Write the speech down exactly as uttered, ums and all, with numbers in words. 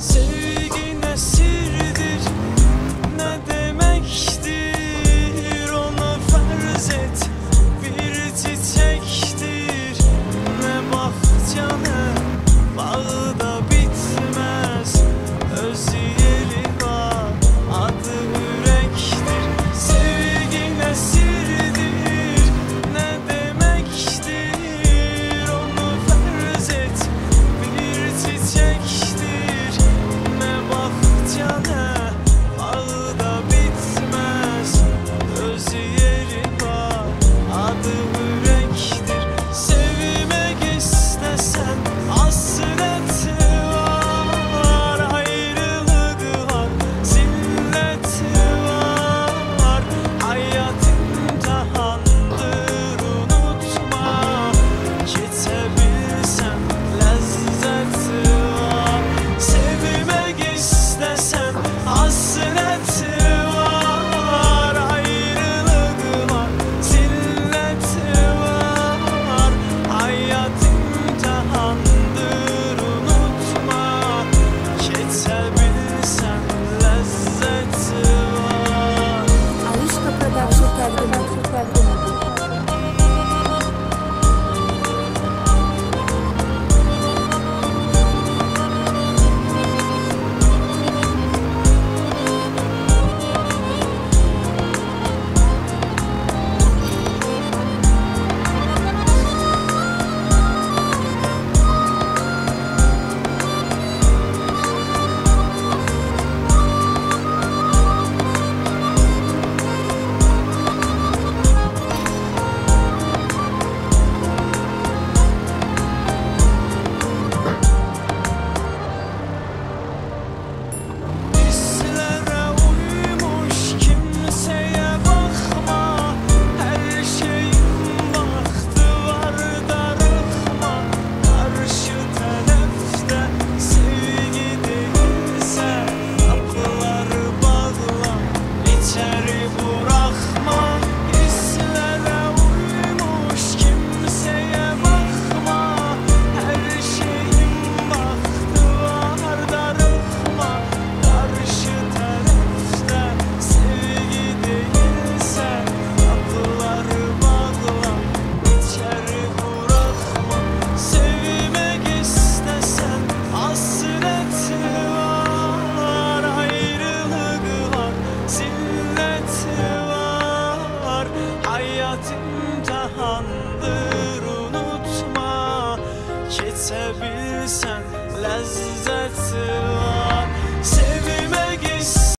Sevgi ne sirdir, ne demektir, onu farz et. Bir çiçektir, ne bahçene, bağı da bitmez. Öz yeri var, adı yürektir. Sevgi ne sirdir, ne demektir, onu farz et. Bir çiçektir, ne bahçene, bağı da bitmez. Öz yeri var, adı yürektir. Sevmek istesen hasret var, ayrılık var, zillet var. Hayat imtihandır, unutma. Geçebilsen lezzet var. Sevmek istesen hasret var, ayrılık var, zillet var. Hayat imtihandır, unutma. Geçebilsen lezzet var. Alişka Production takdim ediyor. Hislere uymuş, kimseye bakma. Her şeyin vakti var, darılma. Karşı tarafta sevgi değilse kapıları bağla, içeri bırakma. Hislere uymuş, kimseye bakma. Her şeyin vakti var, darılma. Karşı tarafta sevgi değilse kapıları bağla, içeri bırakma. Sevmek istesen hasret var, ayrılık var, zillet var. Hayat imtihandır, unutma. Geçebilsen lezzet var. Sevmek